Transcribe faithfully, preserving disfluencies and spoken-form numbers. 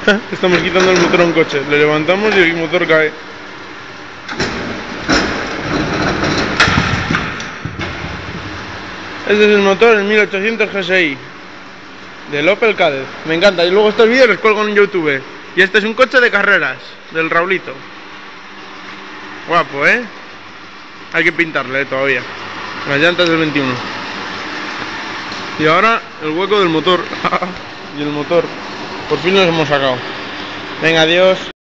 Estamos quitando el motor a un coche. Le levantamos y el motor cae. Este es el motor, el mil ochocientos G S I del Opel Kadett. Me encanta. Y luego estos vídeos los cuelgo en YouTube. Y este es un coche de carreras del Raulito. Guapo, ¿eh? Hay que pintarle, ¿eh? Todavía. Las llantas del veintiuno. Y ahora el hueco del motor. Y el motor. Por fin los hemos sacado. Venga, adiós.